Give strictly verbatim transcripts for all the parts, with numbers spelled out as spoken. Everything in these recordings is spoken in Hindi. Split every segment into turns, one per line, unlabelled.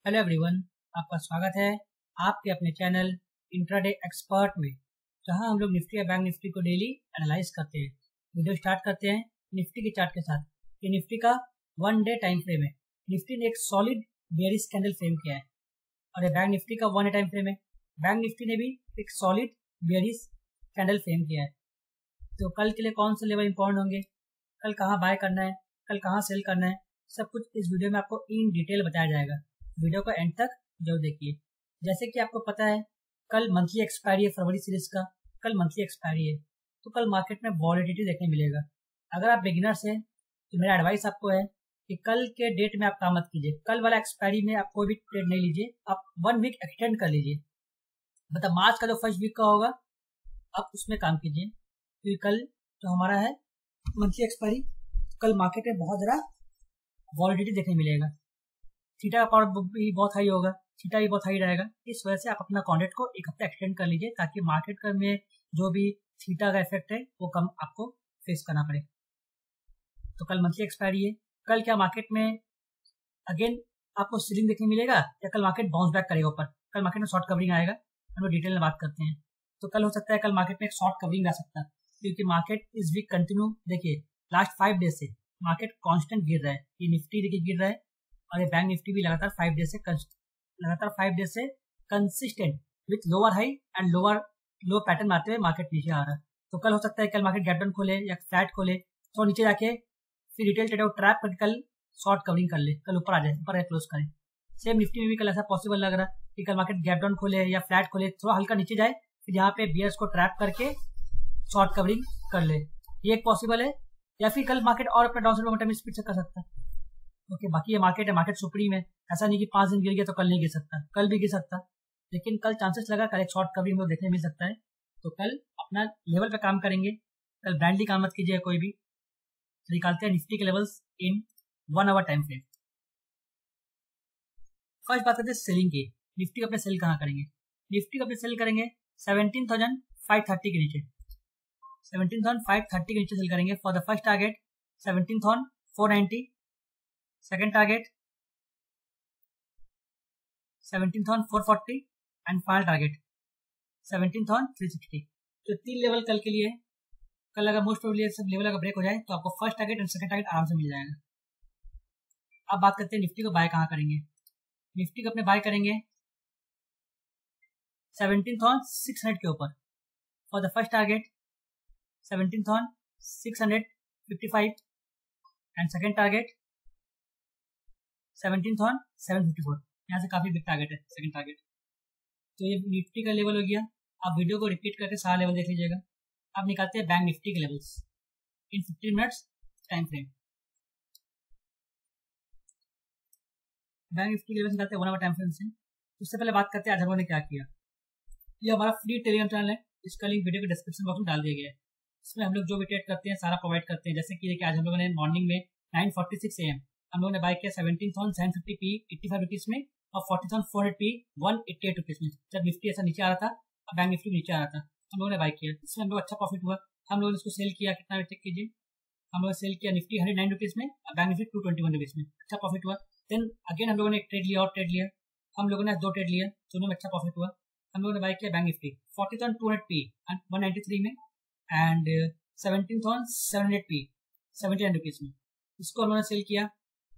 हेलो एवरीवन, आपका स्वागत है आपके अपने चैनल इंट्राडे एक्सपर्ट में, जहां हम लोग निफ्टी या बैंक निफ्टी को डेली एनालाइज करते हैं। वीडियो स्टार्ट करते हैं निफ्टी के चार्ट के साथ। ये निफ्टी का वन डे टाइम फ्रेम है। निफ्टी ने एक सॉलिड बेयरिश कैंडल फ्रेम किया है और ये बैंक निफ्टी का वन डे टाइम फ्रेम है। बैंक निफ्टी ने भी एक सॉलिड बेयरिश कैंडल फ्रेम किया है। तो कल के लिए कौन से लेवल इंपॉर्टेंट होंगे, कल कहाँ बाय करना है, कल कहाँ सेल करना है, सब कुछ इस वीडियो में आपको इन डिटेल बताया जाएगा। वीडियो को एंड तक जरूर देखिए। जैसे कि आपको पता है कल मंथली एक्सपायरी है फरवरी सीरीज का, कल मंथली एक्सपायरी है, तो कल मार्केट में वॉलेटिलिटी देखने मिलेगा। अगर आप बिगिनर्स हैं तो मेरा एडवाइस आपको है कि कल के डेट में आप काम मत कीजिए। कल वाला एक्सपायरी में आप कोई भी ट्रेड नहीं लीजिए, आप वन वीक एक्सटेंड कर लीजिए। मतलब मार्च का जो फर्स्ट वीक का होगा आप उसमें काम कीजिए, क्योंकि कल जो हमारा है मंथली एक्सपायरी, कल मार्केट में बहुत ज़्यादा वॉलेटिलिटी देखने मिलेगा। थीटा का पावर भी बहुत हाई होगा, थीटा भी बहुत हाई रहेगा। इस वजह से आप अपना कॉन्ट्रैक्ट को एक हफ्ता एक्सटेंड कर लीजिए, ताकि मार्केट का में जो भी थीटा का इफेक्ट है वो कम आपको फेस करना पड़े। तो कल मंथली एक्सपायरी है। कल क्या मार्केट में अगेन आपको सीलिंग देखने मिलेगा या कल मार्केट बाउंस बैक करेगा ऊपर? कल मार्केट में शॉर्ट कवरिंग आएगा, हम लोग डिटेल में बात करते हैं। तो कल हो सकता है कल मार्केट में एक शॉर्ट कवरिंग आ सकता है, क्योंकि मार्केट इस वीक कंटिन्यू, देखिए लास्ट फाइव डेज से मार्केट कांस्टेंट गिर रहा है। ये निफ्टी देखिए गिर रहा है और ये बैंक निफ्टी भी लगातार फाइव डेज से लगातार फाइव डेज से consistent with lower high and lower low pattern आते हुए मार्केट नीचे आ रहा है। तो कल हो सकता है कल मार्केट गैप डाउन खोले या फ्लैट खोले, तो नीचे जाके फिर रिटेल ट्रेड ट्रैप करके कल शॉर्ट कवरिंग कर ले, कल ऊपर आ जाए, ऊपर क्लोज करे। सेम निफ्टी में भी कल ऐसा पॉसिबल लग रहा है कि कल मार्केट गैप डाउन खोले या फ्लैट खोले, थोड़ा हल्का नीचे जाए, फिर यहाँ पे बियर्स को ट्रैप करके शॉर्ट कवरिंग कर ले, ये एक पॉसिबल है। या फिर कल मार्केट और अपना डाउनसाइड मोमेंटम स्पीड से कर सकता है। ओके okay, बाकी ये मार्केट है, मार्केट सुप्रीम है, ऐसा नहीं कि पांच दिन गिर गया तो कल नहीं गिर सकता, कल भी गिर सकता, लेकिन कल चांसेस लगा कल एक शॉर्ट कवरिंग में देखने मिल सकता है। तो कल अपना लेवल पे काम करेंगे, कल ब्रांडली काम मत कीजिए कोई भी। तो निकालते हैं निफ्टी के levels in one hour time frame. First बात करते हैं सेलिंग की। निफ्टी को अपने सेल कहाँ करेंगे? निफ्टी को अपने सेल करेंगे सेवनटीन थाउजेंड फाइव थर्टी के नीचे, सेवनटीन थाउजेंड फाइव थर्टी के नीचे सेल करेंगे। For the first target seventeen thousand four ninety, second target seventeen thousand four forty and final target seventeen thousand three sixty. तो तीन लेवल कल के लिए। कल अगर मोस्ट प्रोबेबली सब लेवल अगर ब्रेक हो जाए तो आपको first target and second target आराम से मिल जाएगा। अब बात करते हैं निफ्टी को बाय कहाँ करेंगे। निफ्टी को अपने बाय करेंगे सेवनटीन थाउजेंड सिक्स हंड्रेड के ऊपर। For the first target seventeen thousand six hundred fifty five and second target seventeen thousand seven fifty four. यहाँ से काफी बिग टारगेट है सेकंड टारगेट। तो ये निफ्टी का लेवल हो गया। आप वीडियो को रिपीट करके सारा लेवल देख लीजिएगा। अब निकालते हैं बैंक निफ्टी के levels in fifteen minutes time frame. Bank Nifty के लेवल्स निकालते हैं वन आवर टाइम फ्रेम से। उससे पहले बात करते हैं आज हम लोगों ने क्या किया। ये हमारा फ्री टेलीग्राम चैनल है, इसका लिंक वीडियो के डिस्क्रिप्शन बॉक्स में डाल दिया गया है। इसमें हम लोग जो भी ट्रेड करते हैं सारा प्रोवाइड करते हैं। जैसे कि देखिए आज हम लोगों ने मॉर्निंग में nine forty six A M हम लोगों ने बाय किया seventeen thousand seven fifty P eighty five rupees में और forty thousand four hundred P one eighty eight rupees में। जब निफ्टी ऐसा नीचे आ रहा था और बैंक निफ्टी नीचे आ रहा था, हम लोगों ने बाय किया। इसमें हम लोग अच्छा प्रॉफिट हुआ। हम लोगों ने इसको सेल किया, कितना चेक कीजिए, हम लोगों ने सेल किया निफ्टी हंड्रेड नाइन रुपीज में और bank Nifty two twenty one rupees में। अच्छा प्रॉफिट हुआ। देन अगेन हम लोगों ने एक ट्रेड लिया और ट्रेड लिया, हम लोगों ने दो ट्रेड लिया, दोनों में अच्छा प्रॉफिट हुआ। हम लोगों ने बाय किया bank Nifty forty thousand two hundred P one ninety three में and seventeen thousand seven hundred P seventy nine rupees में। इसको हम लोगों ने सेल किया।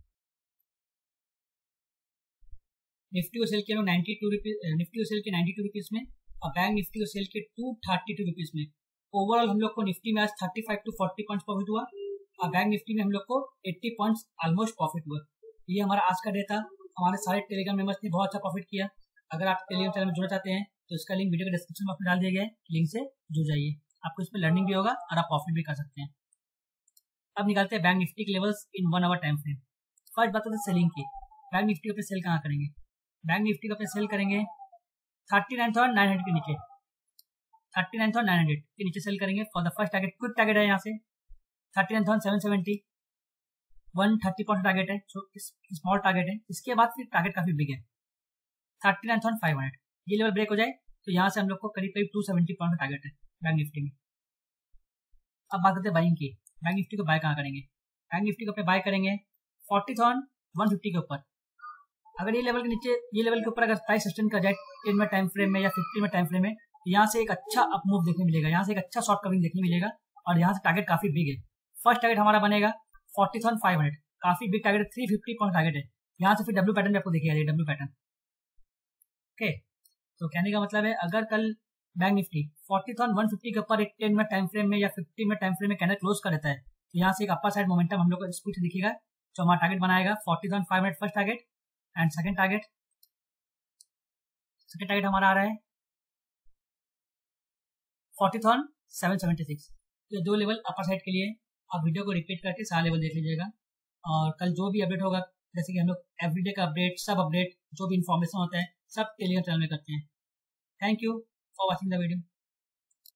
निफ्टी को सेल किया नाइन्टी टू रुपीज, निफ्टी को सेल किया नाइन्टी टू रुपीज में और बैंक निफ्टी को सेल किया टू थर्टी टू रुपीज में। ओवरऑल हम लोग को निफ्टी में आज thirty five to forty points profit हुआ और बैंक निफ्टी में हम लोग को एट्टी पॉइंट्स ऑलमोस्ट प्रॉफिट हुआ। ये हमारा आज का डे था। हमारे सारे टेलीग्राम मेंबर्स ने बहुत अच्छा प्रॉफिट किया। अगर आप टेलीग्राम चैनल में जुड़ना चाहते हैं तो इसका लिंक वीडियो के डिस्क्रिप्शन बॉक्स में डाल दिया गया है, लिंक से जुड़ जाइए। आपको इस पर लर्निंग भी होगा और आप प्रॉफिट भी कर सकते हैं। अब निकालते हैं बैंक निफ्टी के levels in one hour time frame. First बात है सेलिंग की। बैंक निफ्टी पे सेल कहाँ करेंगे? बैंक निफ्टी का पे सेल करेंगे thirty nine thousand nine hundred के नीचे, thirty nine thousand nine hundred के नीचे सेल करेंगे। For the first target quick target है यहाँ से thirty nine thousand seven seventy, one thirty point target है, स्मॉल टारगेट है। इसके बाद फिर टारगेट काफी बिग है thirty nine thousand five hundred. ये लेवल ब्रेक हो जाए तो यहाँ से हम लोग को करीब करीब टू सेवेंटी पॉइंट का टारगेट है बैंक निफ्टी में। अब बात करते हैं बाइंग की। बैंक निफ्टी को बाय कहाँ करेंगे? बैंक निफ्टी को पे बाय करेंगे फोर्टी थाउजेंड वन फिफ्टी के ऊपर। अगर ये लेवल के नीचे, ये लेवल के ऊपर अगर प्राइस सस्टेन कर जाए टेन में टाइम फ्रेम में या फिफ्टी में टाइम फ्रेम में, तो यहाँ से एक अच्छा अप मूव देखने मिलेगा, यहाँ से एक अच्छा शॉर्ट कवरिंग देखने मिलेगा और यहाँ से टारगेट काफी बिग है। फर्स्ट टारगेट हमारा बनेगा फोर्टी थाउजेंड फाइव हंड्रेड, काफी big target, three fifty point target है। यहाँ से फिर डब्ल्यू पैटर्न आपको देखिएगा, ये डब्ल्यू पैटर्न। ओके, तो कहने का मतलब है अगर कल bank Nifty forty thousand one fifty के ऊपर एक टेन में टाइम फ्रेम में या फिफ्टी में टाइम फ्रेम में कैंडल क्लोज कर देता है, तो यहाँ से एक अपर साइड मोमेंटम हम लोग को स्पीड दिखेगा, जो हमारा टारगेट बनाएगा forty thousand five hundred first target, and second target second target हमारा आ रहा है forty thousand seven seventy six. ये दो लेवल अपर साइड के लिए। आप वीडियो को रिपीट करके सारा लेवल देख लीजिएगा, और कल जो भी अपडेट होगा, जैसे कि हम लोग एवरीडे का अपडेट, सब अपडेट जो भी इंफॉर्मेशन होता है सब टेलीग्राम चैनल में करते हैं। Thank you for watching the video.